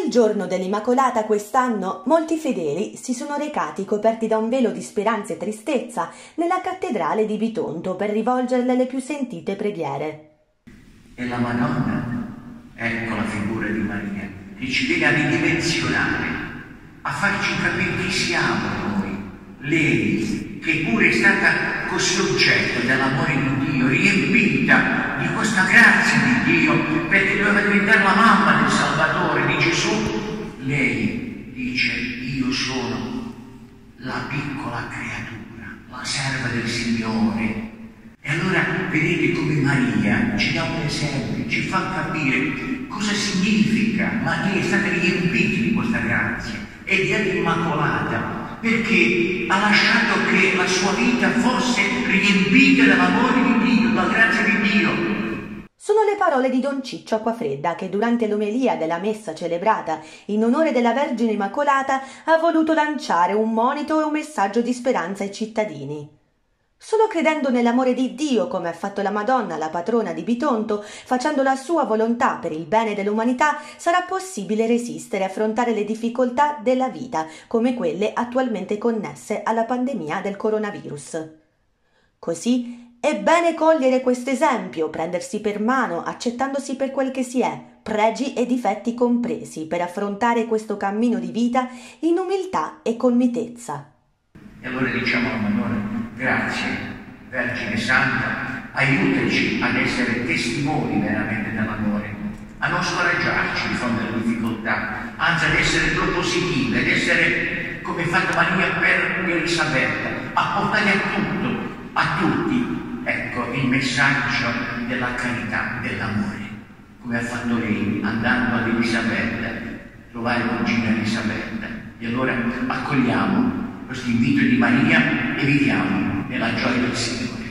Il giorno dell'Immacolata quest'anno molti fedeli si sono recati coperti da un velo di speranza e tristezza nella cattedrale di Bitonto per rivolgerle le più sentite preghiere. E la Madonna, ecco la figura di Maria, che ci viene a ridimensionare, a farci capire chi siamo noi. Lei, che pure è stata così oggetto dell'amore di Dio, riempita di questa grazia di Dio, perché doveva diventare la mamma del Salvatore, di Gesù. Lei dice: io sono la piccola creatura, la serva del Signore. E allora vedete come Maria ci dà un esempio, ci fa capire cosa significa. Maria è stata riempita di questa grazia e di Immacolata, perché ha lasciato che la sua vita fosse riempita dall'amore di Dio, dalla grazia di Dio. Sono le parole di Don Ciccio Acquafredda, che durante l'omelia della messa celebrata in onore della Vergine Immacolata ha voluto lanciare un monito e un messaggio di speranza ai cittadini. Solo credendo nell'amore di Dio, come ha fatto la Madonna, la patrona di Bitonto, facendo la sua volontà per il bene dell'umanità, sarà possibile resistere e affrontare le difficoltà della vita, come quelle attualmente connesse alla pandemia del coronavirus. Così è bene cogliere questo esempio, prendersi per mano, accettandosi per quel che si è, pregi e difetti compresi, per affrontare questo cammino di vita in umiltà e con mitezza. E allora diciamo alla Madonna: grazie, Vergine Santa, aiutaci ad essere testimoni veramente dell'amore, a non scoraggiarci di fronte alle difficoltà, anzi ad essere propositivi, ad essere come ha fatto Maria per Elisabetta, a portare a tutti, ecco, il messaggio della carità, dell'amore, come ha fatto lei andando ad Elisabetta, trovare cugina Elisabetta. E allora accogliamo questo invito di Maria e viviamo nella gioia del Signore.